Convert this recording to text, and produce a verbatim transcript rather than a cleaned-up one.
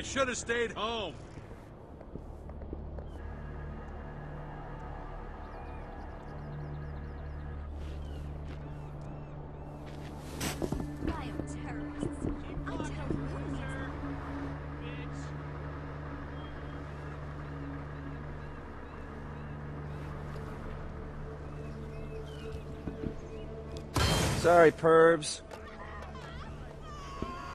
I should have stayed home. Bioterrorists. I tell you. Sorry, pervs.